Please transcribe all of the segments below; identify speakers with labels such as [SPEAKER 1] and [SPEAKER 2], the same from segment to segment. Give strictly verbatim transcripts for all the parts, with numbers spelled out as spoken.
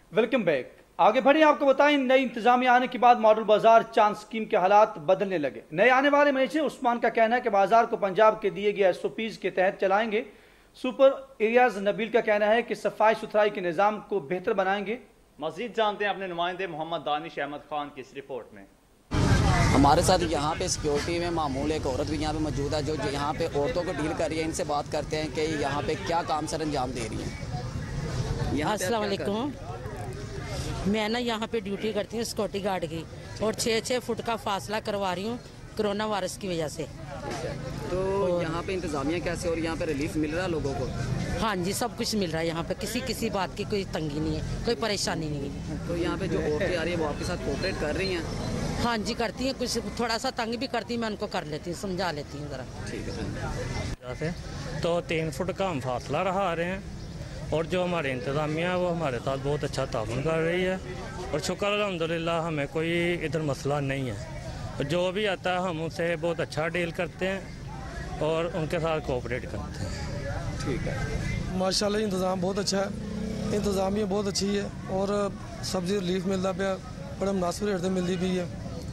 [SPEAKER 1] Welcome back. आगे बढ़े, आपको बताएं नई इंतजामिया आने के बाद मॉडल बाजार चांद स्कीम के हालात बदलने लगे। नए आने वाले मैनेजर उस्मान का कहना है कि बाजार को पंजाब के दिए गए एस ओ पीज के तहत चलाएंगे। सुपर एरियाज नबील का कहना है कि सफाई सुथराई के निज़ाम को बेहतर बनाएंगे।
[SPEAKER 2] मजीद जानते हैं अपने नुमाइंदे मोहम्मद दानिश अहमद खान की इस रिपोर्ट में।
[SPEAKER 3] हमारे साथ यहाँ पे सिक्योरिटी में मामूल एक औरत भी यहाँ पे मौजूद है जो यहाँ पे औरतों को डील कर रही है। इनसे बात करते हैं कि यहाँ पे क्या काम सर अंजाम दे रही है।
[SPEAKER 4] अस्सलाम वालेकुम। मैं ना यहाँ पे ड्यूटी करती हूँ सिक्योरिटी गार्ड की और छः छः फुट का फासला करवा रही हूँ कोरोना वायरस की वजह से।
[SPEAKER 3] तो यहाँ पे इंतजामिया कैसे और यहाँ पे रिलीफ मिल रहा है लोगों को?
[SPEAKER 4] हाँ जी, सब कुछ मिल रहा है यहाँ पे, किसी किसी बात की कोई तंगी नहीं है, कोई परेशानी नहीं है।
[SPEAKER 3] तो यहाँ पे जो औरतें आ रही है वो आपके साथ कोऑपरेट कर रही हैं?
[SPEAKER 4] हाँ जी करती हैं, कुछ थोड़ा सा तंग भी करती हैं, मैं उनको कर लेती हूँ, समझा लेती हूँ ज़रा।
[SPEAKER 3] ठीक है।
[SPEAKER 5] तो तीन फुट का हम फासला रहा रहे हैं और जो हमारी इंतज़ामिया है वो हमारे साथ बहुत अच्छा ताउन कर रही है और शुक्र अल्हम्दुलिल्लाह हमें कोई इधर मसला नहीं है। जो भी आता है हम उनसे बहुत अच्छा डील करते हैं और उनके साथ कोऑपरेट करते हैं।
[SPEAKER 3] ठीक है।
[SPEAKER 6] माशाल्लाह इंतज़ाम बहुत अच्छा है, इंतज़ामिया बहुत अच्छी है और सब्जी रिलीफ मिलता पे बड़ा मुनासिब रेट से मिलती भी है।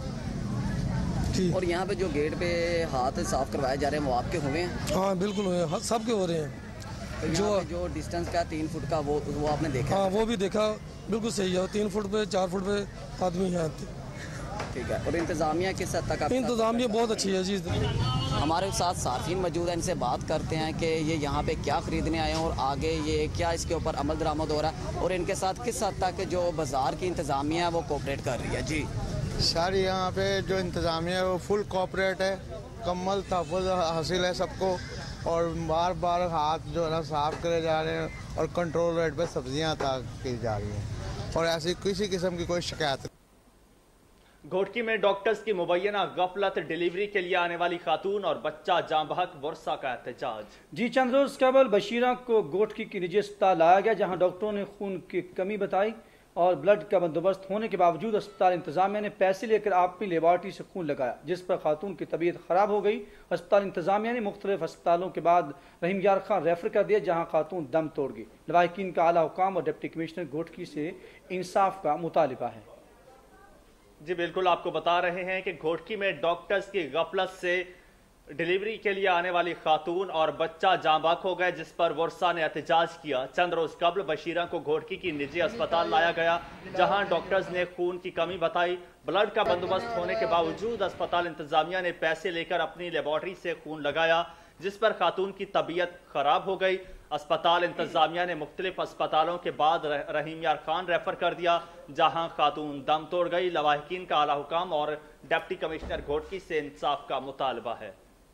[SPEAKER 6] ठीक।
[SPEAKER 3] और यहाँ पे जो गेट पे हाथ साफ करवाए जा रहे हैं वो आपके हुए हैं?
[SPEAKER 6] हाँ बिल्कुल हुए हैं, सबके हो रहे हैं।
[SPEAKER 3] तो जो जो डिस्टेंस का तीन फुट का वो वो आपने देखा?
[SPEAKER 6] हाँ वो भी देखा, बिल्कुल सही है। तीन फुट पे चार फुट पे आदमी हैं।
[SPEAKER 3] ठीक है। और इंतज़ामिया किस हद तक?
[SPEAKER 6] इंतज़ामिया बहुत अच्छी है जी।
[SPEAKER 3] हमारे साथ साथीन मौजूद हैं, इनसे बात करते हैं कि ये यहाँ पे क्या ख़रीदने आए हैं और आगे ये क्या इसके ऊपर अमल दरामद हो रहा है और इनके साथ किस हद तक जो बाज़ार की इंतज़ामिया है वो कोऑपरेट कर रही है। जी
[SPEAKER 7] सर, यहाँ पे जो इंतज़ामिया है वो फुल कोऑपरेट है, कम्मल तहफ़्फ़ुज़ हासिल है सबको और बार बार हाथ जो है ना साफ़ करे जा रहे हैं और कंट्रोल रेट पे सब्जियाँ अता की जा रही हैं और ऐसी किसी किस्म की कोई शिकायत नहीं।
[SPEAKER 2] घोटकी में डॉक्टर्स की मुबैना गफलत, डिलीवरी के लिए आने वाली खातून और बच्चा जाँ बहक, वर्षा का एहतजाज।
[SPEAKER 1] जी चंद रोज कबल बशीरा को घोटकी की निजी अस्पताल लाया गया जहां डॉक्टरों ने खून की कमी बताई और ब्लड का बंदोबस्त होने के बावजूद अस्पताल इंतजामिया ने पैसे लेकर अपनी लेबॉर्ट्री से खून लगाया, जिस पर खातून की तबीयत खराब हो गई। अस्पताल इंतजामिया ने मुख्तलिफ अस्पतालों के बाद रहीम यार खान रेफर कर दिया जहाँ खातून दम तोड़ गई। लवाहिकीन का आला हुकाम और डिप्टी कमिश्नर घोटकी से इंसाफ का मुतालिबा है।
[SPEAKER 2] जी बिल्कुल, आपको बता रहे हैं कि घोटकी में डॉक्टर्स की गफलत से डिलीवरी के लिए आने वाली खातून और बच्चा जाँ बहक हो गए, जिस पर वर्षा ने एहतजाज किया। चंद रोज कबल बशीरा को घोटकी की निजी अस्पताल लाया गया जहां डॉक्टर्स ने खून की कमी बताई। ब्लड का बंदोबस्त होने के बावजूद अस्पताल इंतजामिया ने पैसे लेकर अपनी लेबॉर्ट्री से खून लगाया, जिस पर खातून की तबीयत खराब हो गई। अस्पताल इंतजामिया ने मुख्तलिफ अस्पतालों के बाद रहीम यार खान रेफर कर दिया जहां खातून दम तोड़ गई। लवाहिकीन का आला हुकाम और डिप्टी कमिश्नर घोटकी से इंसाफ का मुतालबा है।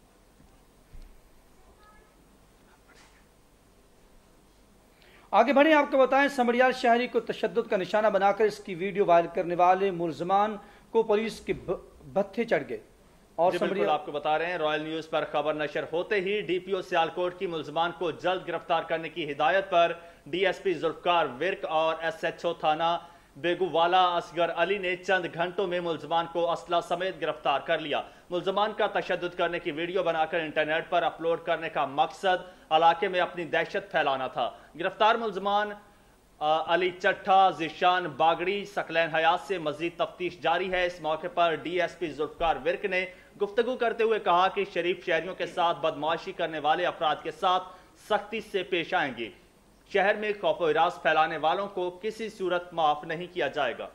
[SPEAKER 1] आगे बढ़े, आपको बताएं समरियाल शहरी को तशद्दुद का निशाना बनाकर इसकी वीडियो वायरल करने वाले मुलजमान को पुलिस के भत्थे चढ़ गए। और
[SPEAKER 2] बिल्कुल आपको बता रहे हैं, रॉयल न्यूज पर खबर नशर होते ही डीपीओ सियालकोट की मुलजमान को जल्द गिरफ्तार करने की हिदायत पर डीएसपी जुल्फकार विर्क और एसएचओ थाना बेगूवाला असगर अली ने चंद घंटों में मुलजमान को असला समेत गिरफ्तार कर लिया। मुलजमान का तशद्दुद करने की वीडियो बनाकर इंटरनेट पर अपलोड करने का मकसद इलाके में अपनी दहशत फैलाना था। गिरफ्तार मुलजमान अली चट्ठा, जिशान बागड़ी, सकलैन हयात से मजीद तफ्तीश जारी है। इस मौके पर डीएसपी जुल्फकार विर्क ने गुफ्तगू करते हुए कहा कि शरीफ शहरियों के साथ बदमाशी करने वाले अफराद के साथ सख्ती से पेश आएंगे। शहर में खौफ व हिरास फैलाने वालों को किसी सूरत माफ नहीं किया जाएगा।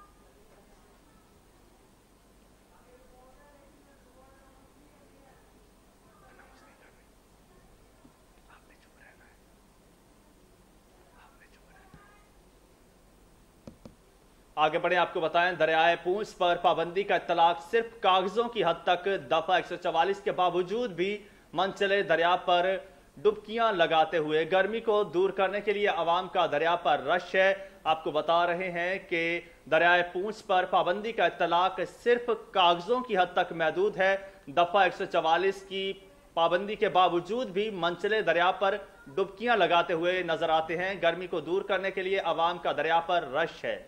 [SPEAKER 2] आगे बढ़े, आपको बताएं दरियाए पूंछ पर पाबंदी का इत्तलाक सिर्फ कागजों की हद तक। दफा एक सौ चवालीस के बावजूद भी मनचले दरिया पर डुबकियां लगाते हुए गर्मी को दूर करने के लिए अवाम का दरिया पर रश है। आपको बता रहे हैं कि दरियाए पूंछ पर पाबंदी का इत्तलाक सिर्फ कागजों की हद तक महदूद है। दफा एक सौ चवालीस की पाबंदी के बावजूद भी मनचले दरिया पर डुबकियां लगाते हुए नजर आते हैं। गर्मी को दूर करने के लिए अवाम का दरिया पर रश है।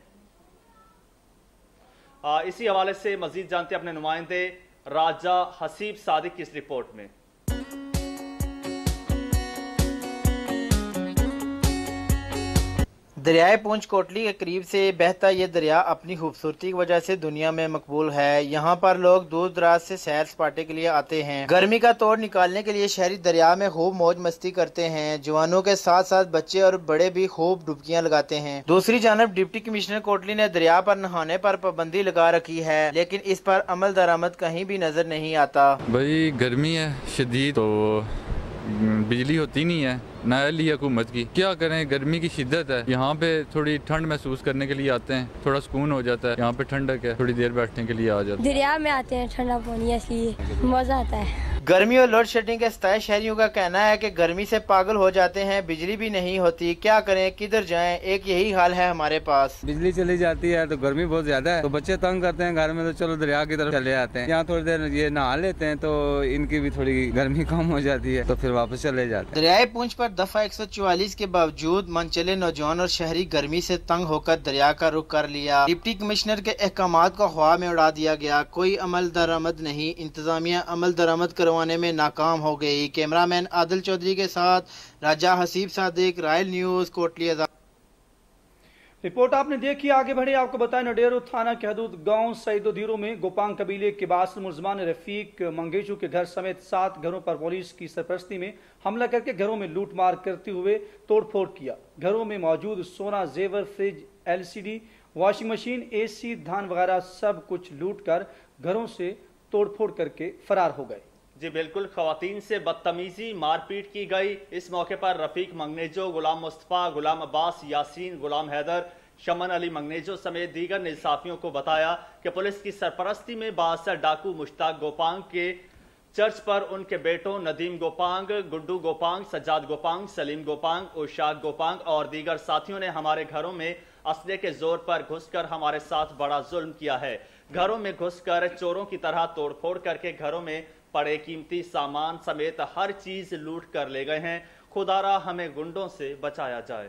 [SPEAKER 2] आ, इसी हवाले से मजीद जानते हैं अपने नुमाइंदे राजा हसीब सादिक की इस रिपोर्ट में।
[SPEAKER 8] दरियाए पूंछ कोटली के करीब से बहता ये दरिया अपनी खूबसूरती की वजह से दुनिया में मकबूल है। यहाँ पर लोग दूर दराज से सैर सपाटे के लिए आते हैं। गर्मी का तोड़ निकालने के लिए शहरी दरिया में खूब मौज मस्ती करते हैं। जवानों के साथ साथ बच्चे और बड़े भी खूब डुबकियाँ लगाते हैं। दूसरी जानब डिप्टी कमिश्नर कोटली ने दरिया पर नहाने पर पाबंदी लगा रखी है, लेकिन इस पर अमल दरामद कहीं भी नजर नहीं आता।
[SPEAKER 9] भाई गर्मी है शदीद, तो बिजली होती नहीं है, नहल ली हुकूमत की, क्या करें, गर्मी की शिद्दत है। यहाँ पे थोड़ी ठंड महसूस करने के लिए आते हैं, थोड़ा सुकून हो जाता है, यहाँ पे ठंडक है, थोड़ी देर बैठने के लिए आ जाते हैं।
[SPEAKER 10] दरिया में आते हैं, ठंडा पानी इसलिए मजा आता है।
[SPEAKER 8] गर्मी और लोड शेडिंग के सताए शहरियों का कहना है कि गर्मी से पागल हो जाते हैं, बिजली भी नहीं होती, क्या करें, किधर जाएं, एक यही हाल है हमारे पास।
[SPEAKER 11] बिजली चली जाती है तो गर्मी बहुत ज्यादा है, तो बच्चे तंग करते हैं घर में, तो चलो दरिया की तरफ चले जाते हैं। यहाँ थोड़ी देर ये नहा लेते हैं तो इनकी भी थोड़ी गर्मी कम हो जाती है, तो फिर वापस चले जाते हैं।
[SPEAKER 8] दरियाए पूंछ पर दफा एक सौ चौवालीस के बावजूद मनचले नौजवान और शहरी गर्मी से तंग होकर दरिया का रुख कर लिया। डिप्टी कमिश्नर के अहकामात को हवा में उड़ा दिया गया, कोई अमल दरामद नहीं। इंतजामिया अमल दरामद करवाने में नाकाम हो गई। कैमरामैन आदिल चौधरी के साथ Raja Haseeb Sadiq, royal news Kotli.
[SPEAKER 1] Report आपने देखी, आगे बढ़े आपको बताएं नडेरो थाना के हदूद गांव सईदोधीरो में गोपांग कबीले के बासर मुलजमान रफीक मंगेशू के घर समेत सात घरों पर पुलिस की सरपरस्ती में हमला करके घरों में लूटमार करते हुए तोड़फोड़ किया। घरों में मौजूद सोना, जेवर, fridge, LCD, washing machine, AC, धान वगैरह सब कुछ लूट कर घरों से तोड़फोड़ करके फरार हो गए।
[SPEAKER 2] जी बिल्कुल, खवातीन से बदतमीजी मारपीट की गई। इस मौके पर रफीक मंगनेजो, गुलाम मुस्तफ़ा, गुलाम अब्बास, यासीन, गुलाम हैदर, शमन अली मंगनेजो समेत दीगर निसाफियों को बताया कि पुलिस की सरपरस्ती में बासर डाकू मुश्ताक गोपांग के चर्च पर उनके बेटों नदीम गोपांग, गुड्डू गोपांग, सज्जाद गोपांग, सलीम गोपांग, उशाक गोपांग और दीगर साथियों ने हमारे घरों में असले के जोर पर घुसकर हमारे साथ बड़ा जुल्म किया है। घरों में घुसकर चोरों की तरह तोड़फोड़ करके घरों में पड़े कीमती सामान समेत हर चीज लूट कर ले गए हैं। खुदारा हमें गुंडों से बचाया जाए।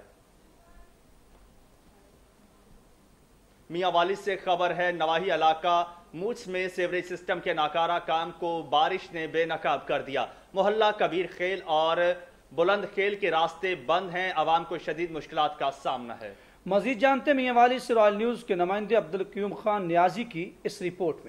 [SPEAKER 2] मियांवाली से खबर है, नवाही इलाका मूछ में सेवरेज सिस्टम के नाकारा काम को बारिश ने बेनकाब कर दिया। मोहल्ला कबीर खेल और बुलंद खेल के रास्ते बंद हैं, आवाम को शदीद मुश्किलात का सामना है।
[SPEAKER 1] मजीद जानते मियांवाली से रॉयल न्यूज के नुमाइंदे अब्दुल क्यूम खान नियाजी की इस रिपोर्ट में।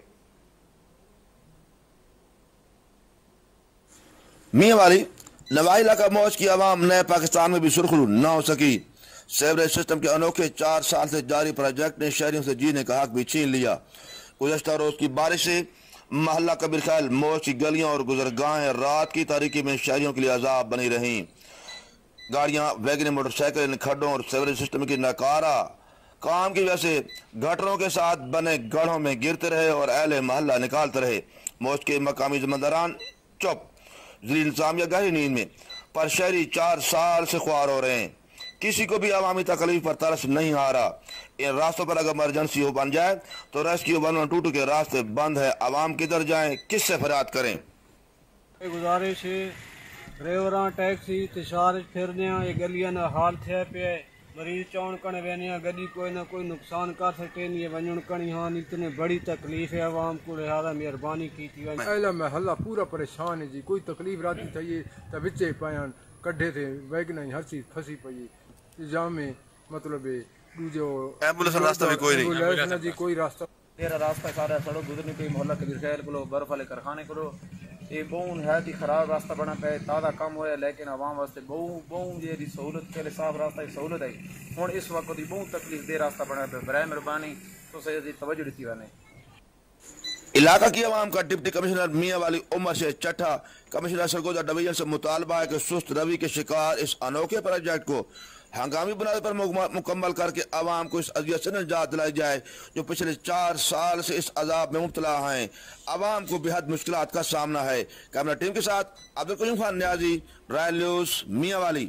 [SPEAKER 12] मियांवाली नवाही इलाका मौज की आवाम नए पाकिस्तान में भी सुरखरू न हो सकी। सेवरेज सिस्टम के अनोखे चार साल से जारी प्रोजेक्ट ने शहरियों से जीने का हक भी छीन लिया। गुज़श्ता रोज की बारिश से मोहल्ला कबीर खैल मौज की गलियां और गुजरगाहें रात की तारीकी में शहरियों के लिए अजाब बनी रहीं। गाड़ियां, वैगन, मोटरसाइकिल इन खड्डों और सेवरेज सिस्टम की नकारा काम की वजह से गटरों के साथ बने गढ़ों में गिरते रहे और अहले मोहल्ला निकालते रहे। मौज के मकामी जिम्मेदारान चुप, जिली इंतजामिया गहरी नींद में, पर शहरी चार साल से ख्वार हो रहे हैं। किसी को भी अवामी तकलीफ पर तरस नहीं आ रहा। इन रास्तों पर अगर इमरजेंसी हो बन जाए तो rescue one one two two के रास्ते बंद है। अवाम किधर जाएं, किससे फरियाद करें?
[SPEAKER 13] गुजारिश है, ड्राइवरां टैक्सी तिशार फिरने ये गलियां ना हाल थे पे मरीज चौन कण वेने गड्डी कोई ना कोई नुकसान कर सके नहीं वञण कणी हां इतने बड़ी तकलीफ है आवाम को, लिहाजा मेहरबानी की थी।
[SPEAKER 14] अहला महल्ला पूरा परेशान है जी, कोई तकलीफ राती थी त विचे पायन कड्ढे थे वैगन हर चीज फंसी पई जाम में, मतलब दूजो
[SPEAKER 12] एम्बुलेंस रास्ता भी कोई नहीं,
[SPEAKER 14] एम्बुलेंस ना जी कोई रास्ता
[SPEAKER 15] तेरा रास्ता सारा सड़क गुजरनी पई मोहल्ला कबीर खैर को बर्फ वाले कारखाने करो ये बहुत है ही खराब रास्ता बना पे ताज़ा कम होया, लेकिन आवाम वास्ते बहुत बहुत जी सहूलत पहले साफ रास्ता की सहूलत आई हूँ इस वक्त की बहुत तकलीफ दे रास्ता बना पे। बराए मेहरबानी तो सही तवज्जो दी wane।
[SPEAKER 12] इलाका की आवाम का डिप्टी कमिश्नर मियांवाली उमर से चट्ठा कमिश्नर सरगोदा डिवीजन से मुतालबा है कि सुस्त रवि के शिकार इस अनोखे प्रोजेक्ट को हंगामी बुनियाद पर मुकम्मल करके आवाम को इस अजियत से निजात दिलाई जाए जो पिछले चार साल से इस अजाब में मुब्तला हैं। आवाम को बेहद मुश्किलात का सामना है। कैमरा टीम के साथ अब्दुल कयूम खान नियाजी, रॉयल न्यूज, मियांवाली।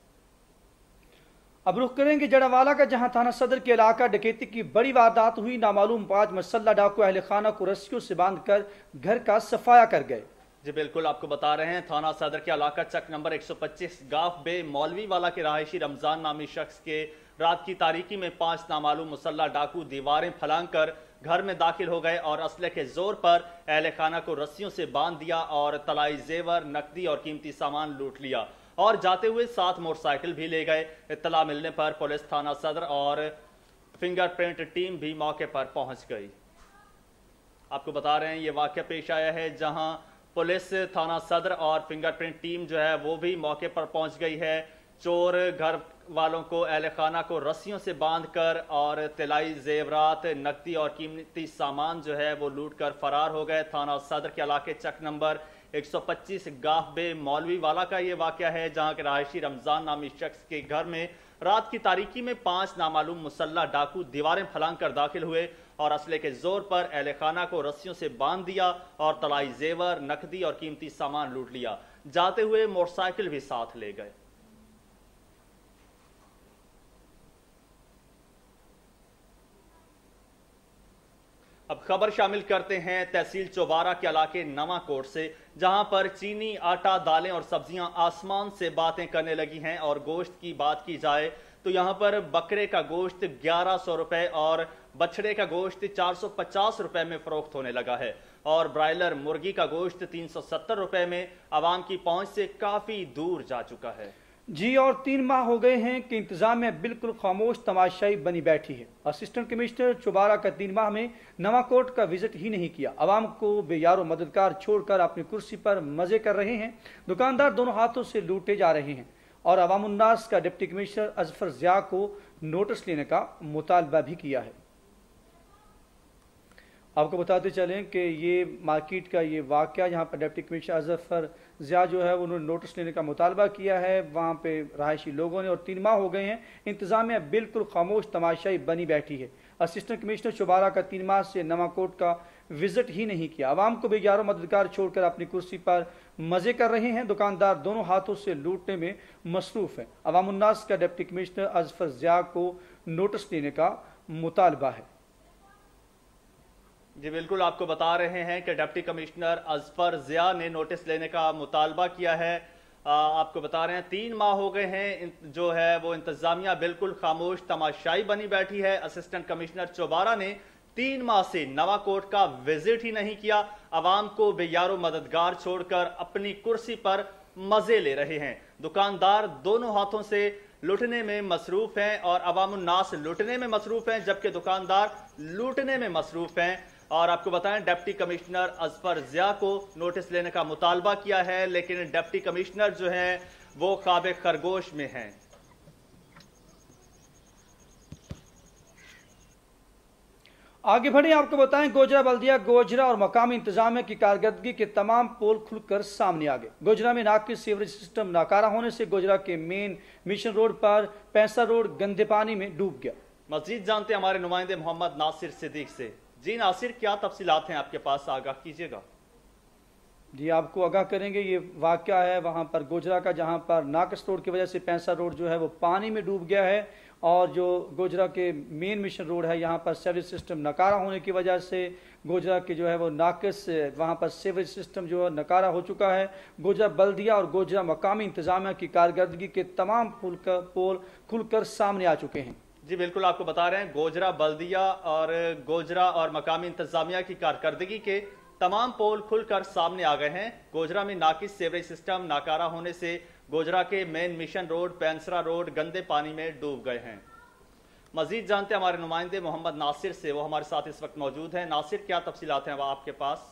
[SPEAKER 1] अब रुख करेंगे जड़ावाला का, जहां थाना सदर के इलाका डकैती की बड़ी वारदात हुई। नामालूम पांच मसल्ला डाकू अहले खाना को रस्सियों से बांधकर घर का सफाया कर गए।
[SPEAKER 2] जी बिल्कुल, आपको बता रहे हैं थाना सदर के इलाका चक नंबर एक सौ पच्चीस गाफ बे मौलवी वाला के रहायशी रमजान नामी शख्स के रात की तारीकी में पांच नामालूम मुसल्ला डाकू दीवारें फलांग कर घर में दाखिल हो गए और असले के जोर पर अहले खाना को रस्सियों से बांध दिया और तलाई जेवर, नकदी और कीमती सामान लूट लिया। और जाते हुए सात मोटरसाइकिल भी ले गए। इत्तला मिलने पर पुलिस थाना सदर और फिंगरप्रिंट टीम भी मौके पर पहुंच गई। आपको बता रहे हैं ये वाकया पेश आया है जहां पुलिस थाना सदर और फिंगरप्रिंट टीम जो है वो भी मौके पर पहुंच गई है। चोर घर वालों को अहले खाना को रस्सियों से बांधकर और तिलाई जेवरात, नकदी और कीमती सामान जो है वो लूट कर फरार हो गए। थाना सदर के इलाके चक नंबर एक सौ पच्चीस गाफबे मौलवी वाला का ये वाकया है जहां के रहायशी रमजान नामी शख्स के घर में रात की तारीकी में पांच नामालूम मुसल्ला डाकू दीवारें फलांग कर दाखिल हुए और असले के जोर पर अहले खाना को रस्सियों से बांध दिया और तलाई जेवर, नकदी और कीमती सामान लूट लिया। जाते हुए मोटरसाइकिल भी साथ ले गए। अब खबर शामिल करते हैं तहसील चौबारा के इलाके नवा कोट से, जहां पर चीनी, आटा, दालें और सब्जियां आसमान से बातें करने लगी हैं। और गोश्त की बात की जाए तो यहां पर बकरे का गोश्त ग्यारह सौ रुपए और बछड़े का गोश्त चार सौ पचास रुपए में फरोख्त होने लगा है और ब्रायलर मुर्गी का गोश्त तीन सौ सत्तर रुपए में आवाम की पहुंच से काफी दूर जा चुका है।
[SPEAKER 1] जी और तीन माह हो गए हैं कि इंतजामिया बिल्कुल खामोश तमाशाई बनी बैठी है। असिस्टेंट कमिश्नर चौबारा का तीन माह में नवाकोट का विजिट ही नहीं किया। आवाम को बेयारो मददगार छोड़कर अपनी कुर्सी पर मजे कर रहे हैं। दुकानदार दोनों हाथों से लूटे जा रहे हैं और अवाम उन्नास का डिप्टी कमिश्नर अजफर ज़िया को नोटिस लेने का मुतालबा भी किया है। आपको बताते चलें कि ये मार्केट का ये वाकया जहाँ पर डिप्टी कमिश्नर अजफर ज़िया जो है उन्होंने नोटिस लेने का मुतालबा किया है, वहाँ पे रहायशी लोगों ने, और तीन माह हो गए हैं इंतजामिया बिल्कुल खामोश तमाशाई बनी बैठी है। असिस्टेंट कमिश्नर चौबारा का तीन माह से नवाकोट का विजिट ही नहीं किया। आवाम को बेयारो मददगार छोड़कर अपनी कुर्सी पर मजे कर रहे हैं। दुकानदार दोनों हाथों से लूटने में मसरूफ है। अवाम उन्नास का डिप्टी कमिश्नर अजफर ज़िया को नोटिस लेने का मुतालबा है।
[SPEAKER 2] जी बिल्कुल, आपको बता रहे हैं कि डिप्टी कमिश्नर अजफर ज़िया ने नोटिस लेने का मुतालबा किया है। आ, आपको बता रहे हैं तीन माह हो गए हैं जो है वो इंतजामिया बिल्कुल खामोश तमाशाई बनी बैठी है। असिस्टेंट कमिश्नर चौबारा ने तीन माह से नवाकोट का विजिट ही नहीं किया। आवाम को बेयारो मददगार छोड़कर अपनी कुर्सी पर मजे ले रहे हैं। दुकानदार दोनों हाथों से लूटने में मसरूफ हैं और अवाम उन्नास लूटने में मसरूफ हैं, जबकि दुकानदार लूटने में मसरूफ हैं। और आपको बताएं डिप्टी कमिश्नर अजफर ज़िया को नोटिस लेने का मुतालबा किया है, लेकिन डिप्टी कमिश्नर जो है वो ख्वाब खरगोश में हैं।
[SPEAKER 1] आगे बढ़े, आपको बताएं गोजरा बल्दिया, गोजरा और मकामी इंतजामिया की कारकर्दगी के तमाम पोल खुलकर सामने आ गए। गोजरा में नाकिस सीवरेज सिस्टम नाकारा होने से गोजरा के मेन मिशन रोड पर पैंसा रोड गंदे पानी में डूब गया।
[SPEAKER 2] मजीद जानते हैं हमारे नुमाइंदे मोहम्मद नासिर सिद्दीक से। जी नासिर, क्या तफसीलात हैं आपके पास, आगाह कीजिएगा।
[SPEAKER 1] जी आपको आगाह करेंगे, ये वाकया है वहाँ पर गोजरा का, जहाँ पर नाकस रोड की वजह से पैंसा रोड जो है वो पानी में डूब गया है और जो गोजरा के मेन मिशन रोड है यहाँ पर सीवरेज सिस्टम नकारा होने की वजह से गोजरा के जो है वो नाकस वहाँ पर सीवरेज सिस्टम जो है नकारा हो चुका है। गोजरा बल्दिया और गोजरा मकामी इंतजामिया की कारकर्दगी के तमाम पुल का पोल खुलकर सामने आ चुके हैं।
[SPEAKER 2] जी बिल्कुल, आपको बता रहे हैं गोजरा बल्दिया और गोजरा और मकामी इंतजामिया की कारकर्दगी के तमाम पोल खुलकर सामने आ गए हैं। गोजरा में नाकिस सीवरेज सिस्टम नाकारा होने से गोजरा के main mission road, Painsra road गंदे पानी में डूब गए हैं। मजीद जानते हैं हमारे नुमाइंदे मोहम्मद नासिर से, वो हमारे साथ इस वक्त मौजूद हैं। नासिर, क्या तफसीलात हैं आपके पास?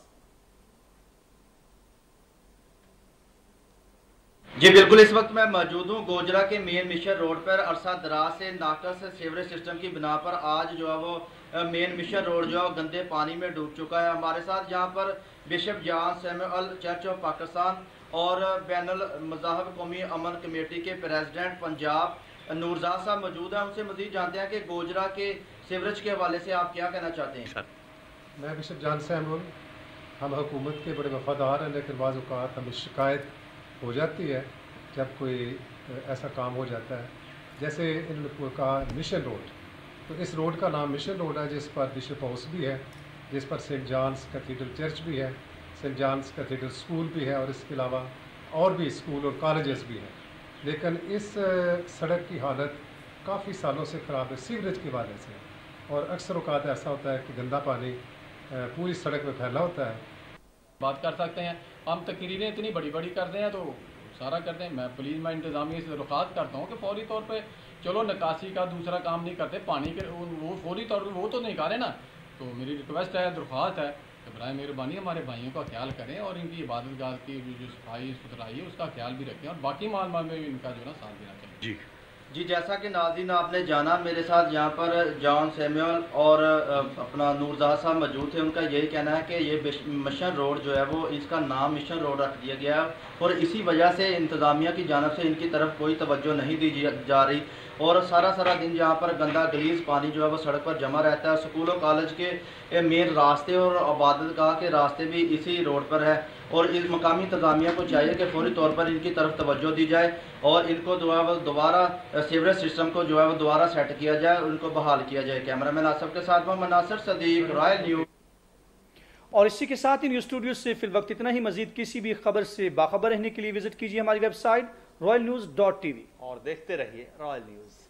[SPEAKER 8] जी बिल्कुल, इस वक्त मैं मौजूद हूँ गोजरा के मेन मिशन रोड पर। अरसा दराज से नाकस सीवरेज सिस्टम की बिना पर आज जो है वो मेन मिशन रोड जो है गंदे पानी में डूब चुका है। हमारे साथ यहाँ पर bishop John Samuel church of Pakistan और बैनुल मज़ाहब कौमी अमन कमेटी के प्रेसिडेंट पंजाब नूरजाद साहब मौजूद हैं। उनसे मज़ीद जानते हैं कि गोजरा के सीवरेज के हवाले से आप क्या कहना चाहते हैं।
[SPEAKER 16] मैं बिशप जॉन सैमुअल, हम हुकूमत के बड़े वफादार हैं, लेकिन बाज़ औक़ात हमें शिकायत हो जाती है जब कोई ऐसा काम हो जाता है। जैसे इन लोगों का मिशन रोड, तो इस रोड का नाम मिशन रोड है, जिस पर बिशप हाउस भी है, जिस पर सेंट जॉन्स कैथीड्रल चर्च भी है, सेंट जॉन्स कैथीड्रल स्कूल भी है और इसके अलावा और भी स्कूल और कॉलेजेस भी हैं। लेकिन इस सड़क की हालत काफ़ी सालों से ख़राब है सीवरेज की वजह से, और अक्सर औक़ात ऐसा होता है कि गंदा पानी पूरी सड़क में फैला होता है।
[SPEAKER 17] बात कर सकते हैं हम, तकरीरें इतनी बड़ी बड़ी करते हैं तो सारा करते हैं। मैं पुलिस में इंतजामिया से दरख्वास्त करता हूँ कि फौरी तौर पर चलो निकासी का दूसरा काम नहीं करते, पानी के वो फौरी तौर पर वो तो निकालें ना। तो मेरी रिक्वेस्ट है, दरख्वास्त है कि बराए मेहरबानी हमारे भाइयों का ख्याल करें और इनकी इबादत गाह की जो सफाई सुथराई है उसका ख्याल भी रखें और बाकी माल माल में भी इनका जो है साथ देना चाहिए।
[SPEAKER 8] जी जी, जैसा कि नाज़रीन आपने जाना, मेरे साथ यहाँ पर जॉन सैमुअल और अपना नूरजहां साहब मौजूद थे। उनका यही कहना है कि ये मिशन रोड जो है वो इसका नाम मिशन रोड रख दिया गया है और इसी वजह से इंतज़ामिया की जानब से इनकी तरफ कोई तवज्जो नहीं दी जा रही और सारा सारा दिन यहाँ पर गंदा गलीज पानी जो है वो सड़क पर जमा रहता है। स्कूलों कॉलेज के मेन रास्ते और इबादत गाह के रास्ते भी इसी रोड पर है और इस मकामी इंतज़ामिया को चाहिए कि फौरी तौर पर इनकी तरफ तवज्जो दी जाए और इनको जो है वो दोबारा सीवरेज सिस्टम को जो है वो दोबारा सेट किया जाए और उनको बहाल किया जाए। कैमरामैन आसफ के साथ मोहम्मद नासिर सदीक, रॉयल न्यूज़।
[SPEAKER 1] और इसी के साथ ही न्यूज़ स्टूडियो से फिल वक्त इतना ही। मजीद किसी भी खबर से बाखबर रहने के लिए विजिट कीजिए हमारी website royal news dot T V
[SPEAKER 2] और देखते रहिए रॉयल न्यूज़।